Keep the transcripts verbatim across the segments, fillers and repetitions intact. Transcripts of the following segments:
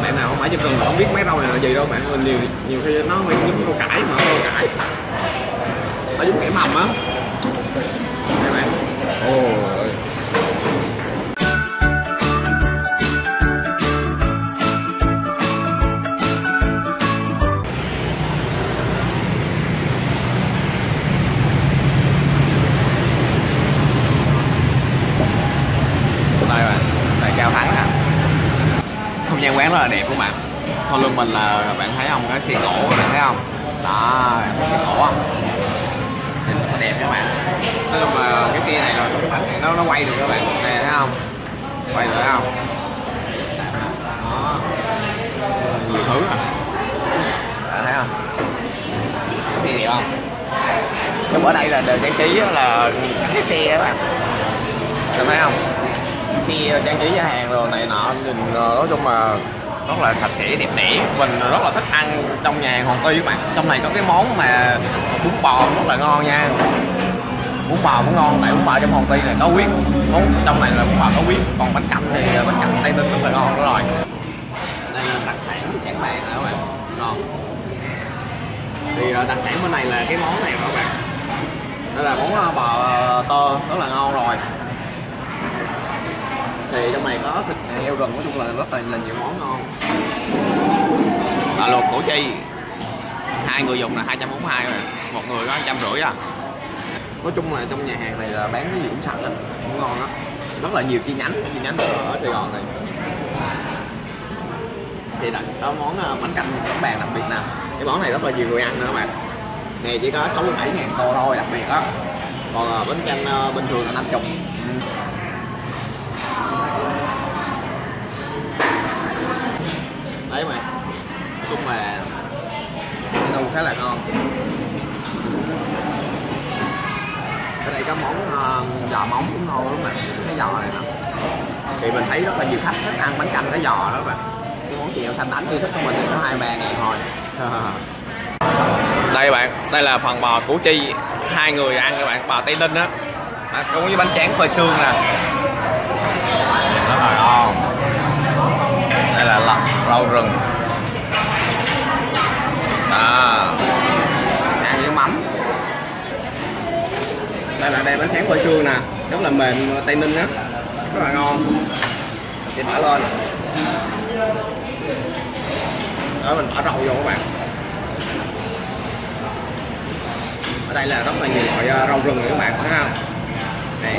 bạn nào không phải chân rừng mà không biết mấy rau này là gì đâu bạn. Mình nhiều nhiều khi nó hơi giống rau cải mà rau cải nó giống kẻ mầm á các bạn. Ồ đây bạn, đây Cao Thắng nè. Không gian quán rất là đẹp đúng không bạn? Sau lưng mình là bạn thấy không, cái xe cổ bạn thấy không? Đó, cái xe cổ á, nhìn rất là đẹp các bạn. Nói chung là cái xe này là nó nó quay được các bạn, nè thấy không? Quay được thấy không? Đó, nhiều thứ à. Bạn thấy không? Cái xe đẹp không? Lúc ở đây là đều trang trí là cái xe các bạn. Bạn thấy không? Xe trang trí nhà hàng rồi này nọ, nhìn nói chung là rất là sạch sẽ đẹp đẽ. Mình rất là thích ăn trong nhà hàng Hoàng Ty các bạn. Trong này có cái món mà bún bò rất là ngon nha. Bún bò cũng ngon, tại bún bò trong Hoàng Ty này có huyết, món trong này là bún bò có huyết. Còn bánh canh thì bánh canh Tây Ninh rất là ngon nữa rồi. Đây là đặc sản Trảng Bàng nè các bạn, ngon. Thì đặc sản bên này là cái món này các bạn. Đây là món bò tơ rất là ngon rồi. Thì trong này có thịt heo rừng, nói chung là rất là, là nhiều món ngon. Bò luộc Củ Chi, hai người dùng là hai trăm bốn mươi hai rồi, một người có một trăm rưỡi à. Nói chung là trong nhà hàng này là bán cái gì cũng sạch á, cũng ngon đó. Rất là nhiều chi nhánh, chi nhánh ở, ở Sài Gòn này. Thì là có món bánh canh Trảng Bàng đặc biệt nè. Cái món này rất là nhiều người ăn nữa các bạn. Này chỉ có sáu mươi bảy ngàn tô thôi, đặc biệt đó. Còn bánh canh bình thường là năm mươi. Đấy mà, nói chung là menu khá là ngon. Ở đây có món uh, giò móng cũng ngon đúng không ạ? Cái giò này nè. Thì mình thấy rất là nhiều khách thích ăn bánh canh cái giò đó các bạn. Cái món chèo xanh đánh yêu thích của mình thì có hai ba ngàn thôi. Đây bạn, đây là phần bò Củ Chi, hai người ăn các bạn, bò Tây Ninh á. À, cũng với bánh tráng phơi xương nè. Rất là ngon. Đây là lọc rau rừng. Đó, ăn với mắm. Đây là đây bánh tráng phơi xương nè, rất là mềm Tây Ninh á, rất là ngon. Mình sẽ bỏ lên. Đó, mình bỏ rau vô các bạn. Ở đây là rất là nhiều loại rau rừng các bạn thấy không? Đây.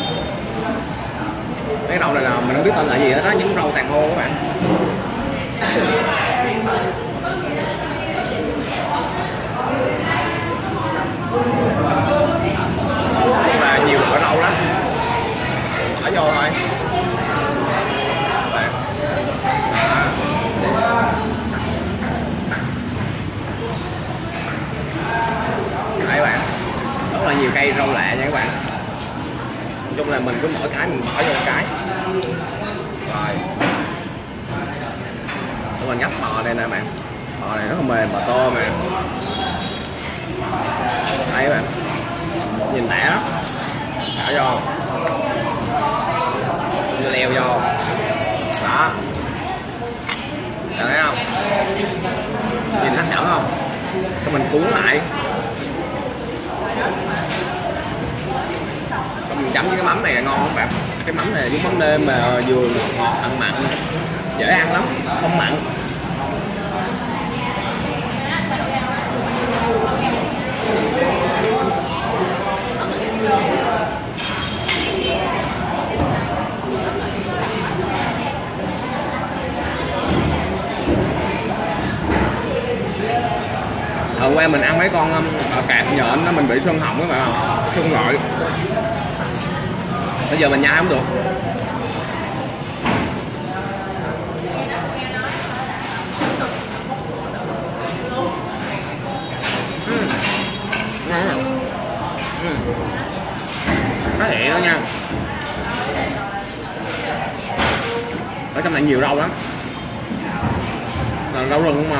Cái rau này là mình không biết tên là gì hết đó, những rau tàn khô các bạn. Và nhiều loại rau lắm, bỏ vô thôi. Đây bạn, rất là nhiều cây rau lạ nha các bạn. Nói chung là mình cứ mỗi cái mình bỏ vô một cái rồi. Để mình gắp bò đây nè bạn, bò này rất là mềm, bò tô mà. Đây các bạn, nhìn đã lắm. Thả vô, leo vô đó, thấy không, nhìn hấp dẫn không? Cho mình cuốn lại, mình chấm với cái mắm này là ngon các bạn. Cái mắm này giống mắm nêm mà vừa ngọt ăn mặn, dễ ăn lắm, không mặn. Hôm qua mình ăn mấy con cạp nhện nó mình bị sưng họng các bạn không? Sưng gọi. Bây giờ mình nhai không được. Uhm. Ngon không? Uhm. Nó hẹ đó nha. Ở trong này nhiều rau lắm. Là rau rừng không mà.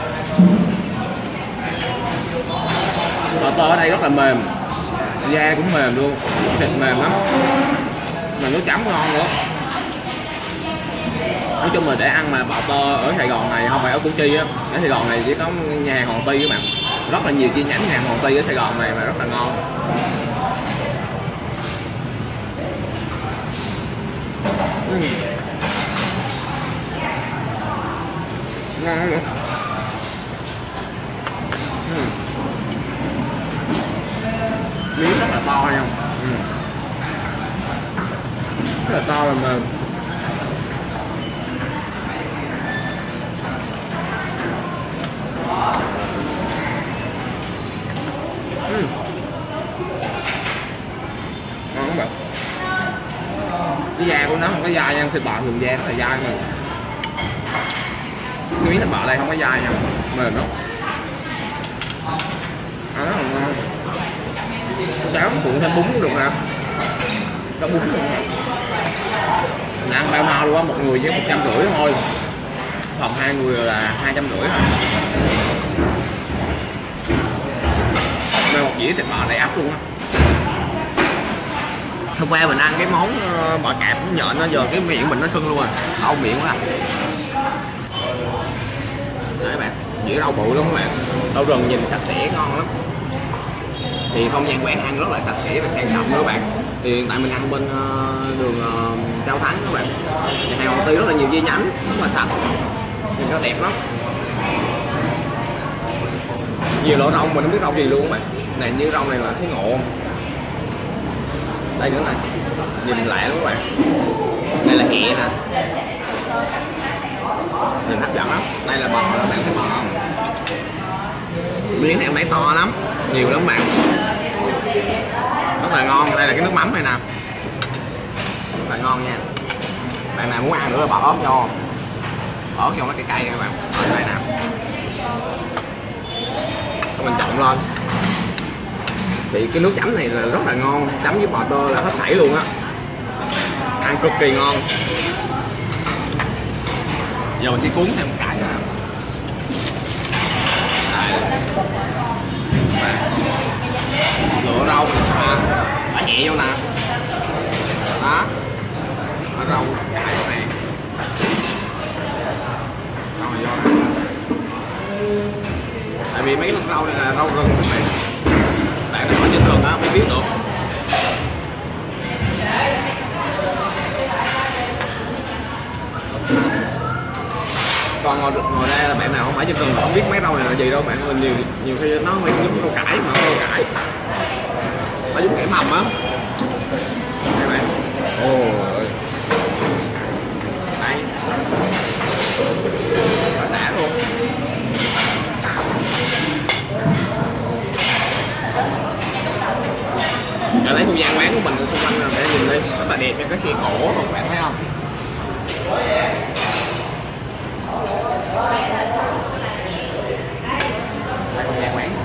Bò tơ ở đây rất là mềm, da cũng mềm luôn, thịt mềm lắm, mà nước chấm ngon nữa. Nói chung là để ăn mà bò tơ ở Sài Gòn này, không phải ở Củ Chi á, ở Sài Gòn này chỉ có nhà hàng Hoàng Ti các bạn, rất là nhiều chi nhánh nhà hàng Hoàng Ti ở Sài Gòn này mà rất là ngon. uhm. Ngon nữa. uhm. Miếng rất là to nha, uhm. rất là to là mềm. uhm. Ngon không bạn? Cái da của nó không có dai nha, thịt bò thường da rất là dai mà cái miếng thịt bò đây không có dai nha, mềm lắm, ăn rất là ngon. Cháo cuộn thêm bún cũng được nè, có bún luôn nè. Mình ăn bao mau luôn á, một người với một trăm rưỡi thôi, phòng hai người là hai trăm rưỡi thôi. Đây một dĩa thịt bò đầy ắp luôn á. Hôm qua mình ăn cái món bò cạp nhện nó giờ cái miệng mình nó sưng luôn rồi, đau miệng quá à. Đấy các bạn, dĩa rau bự lắm các bạn, rau rừng nhìn sạch sẽ ngon lắm. Thì không gian quán ăn rất là sạch sẽ và sang trọng nữa các bạn. Thì hiện tại mình ăn bên uh, đường uh, Cao Thắng các bạn, nhà hàng Hoàng Ti rất là nhiều chi nhánh, rất là sạch, nhìn nó đẹp lắm. Nhiều loại rau mình không biết rau gì luôn các bạn. Này như rau này là thấy ngộ. Đây nữa này, nhìn lạ lắm các bạn. Đây là hẹ nè, nhìn hấp dẫn lắm. Đây là bò, các bạn thấy bò không? Miếng này em thấy to lắm, nhiều lắm bạn, rất là ngon. Đây là cái nước mắm này nè, rất là ngon nha. Bạn nào muốn ăn nữa là bỏ ớt vô, bỏ ớt vô nó cay cay nha các bạn. Ở đây nè, mình trộn lên thì cái nước chấm này là rất là ngon, chấm với bò tơ là hết sảy luôn á, ăn cực kỳ ngon. Giờ mình sẽ cuốn thêm một cái nữa nè. Lựa rau à, bỏ nhẹ vô nè, đó, bỏ rau cải vô nè, rau này vô nè. Tại vì mấy cái rau này là rau rừng các bạn, bạn nào ở trên rừng á mới biết được. Còn ngồi, ngồi đây là bạn nào không phải trên rừng không biết mấy rau này là gì đâu bạn. Mình nhiều nhiều khi nó mới giống rau cải mà rau cải nó giống cải mầm á các bạn. Ồ đây đã luôn. Ở thấy không gian quán của mình xung quanh là để nhìn đi rất là đẹp nha, cái xe cổ rồi các bạn thấy không? Đây không gian quán.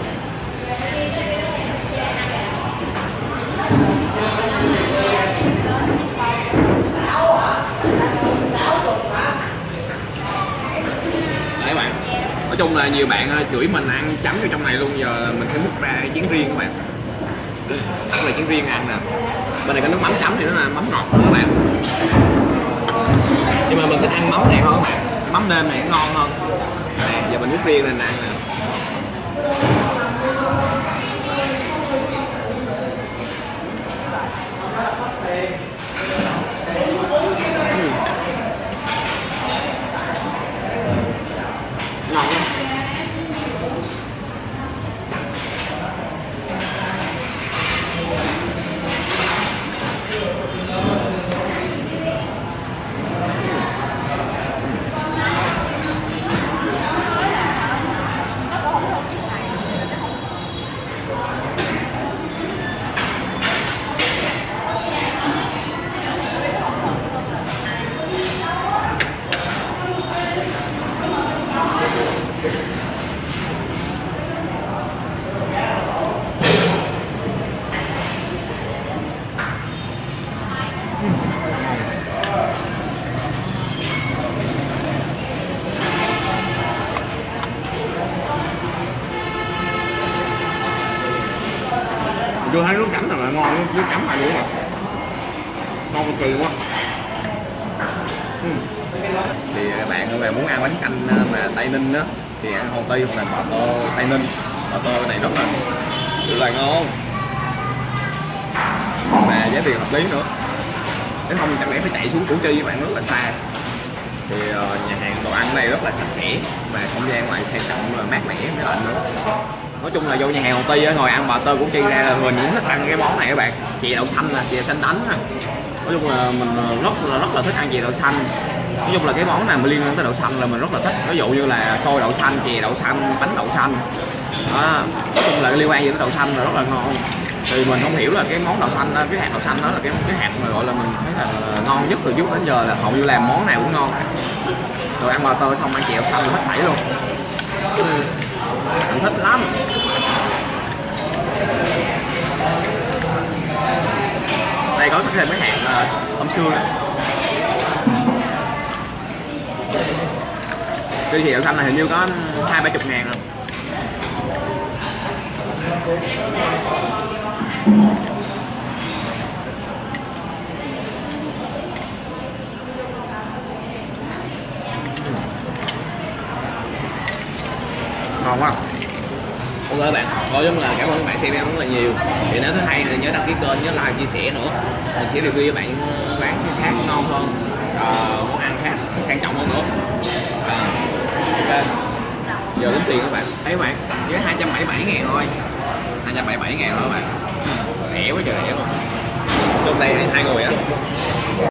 Đấy bạn, nói chung là nhiều bạn chửi mình ăn chấm vô trong này luôn, giờ mình phải múc ra chén riêng các bạn. Đây là chén riêng ăn nè. Bên này có nước mắm chấm thì nó là mắm ngọt nữa các bạn. Nhưng mà mình thích ăn mắm này hơn các bạn. Mắm nêm này ngon hơn. Nè, giờ mình múc riêng lên nè ăn nè. Ngon lắm. Chưa thấy nước chấm nào là ngon, nước chấm này luôn mà ngon cực kỳ quá. uhm. Thì các bạn mà muốn ăn bánh canh mà Tây Ninh á thì ăn Hồ Tây hoặc là bò tô Tây Ninh. Bò tô cái này rất là rất là ngon mà giá tiền hợp lý nữa, nếu không chẳng lẽ phải chạy xuống Củ Chi các bạn, rất là xa. Thì uh, nhà hàng đồ ăn này rất là sạch sẽ và không gian ngoài sang trọng và mát mẻ với lạnh nữa. Nói chung là vô nhà hàng Hồ Tây á, ngồi ăn bò tô Củ Chi ra là mình cũng thích ăn cái món này các bạn, chè đậu xanh là chè xanh đánh nè. Nói chung là mình rất là rất là thích ăn chè đậu xanh. Nói chung là cái món nào mà liên quan tới đậu xanh là mình rất là thích, ví dụ như là xôi đậu xanh, chè đậu xanh, bánh đậu xanh đó. Nói chung là liên quan gì tới đậu xanh là rất là ngon. Thì mình không hiểu là cái món đậu xanh đó, cái hạt đậu xanh đó là cái cái hạt mà gọi là mình thấy là ngon nhất từ trước đến giờ, là hầu như làm món nào cũng ngon. Rồi ăn bò tô xong ăn chè đậu xanh hết sảy luôn, mình thích lắm. Đây có thêm mấy hạt tôm xương này. Cái chè đậu xanh này hình như có hai ba chục ngàn rồi. Ngon quá. Ok các bạn, thôi giống là cảm ơn các bạn xem em rất là nhiều. Thì nếu thấy hay thì nhớ đăng ký kênh, nhớ like, chia sẻ nữa. Mình sẽ review cho bạn quán khác ngon hơn, à, món ăn khác sang trọng hơn nữa. À, ok. Giờ tính tiền các bạn. Thấy các bạn, với hai trăm bảy mươi bảy ngàn thôi. hai trăm bảy mươi bảy ngàn thôi các bạn. Rẻ quá trời rẻ luôn. Trong đây hai người á.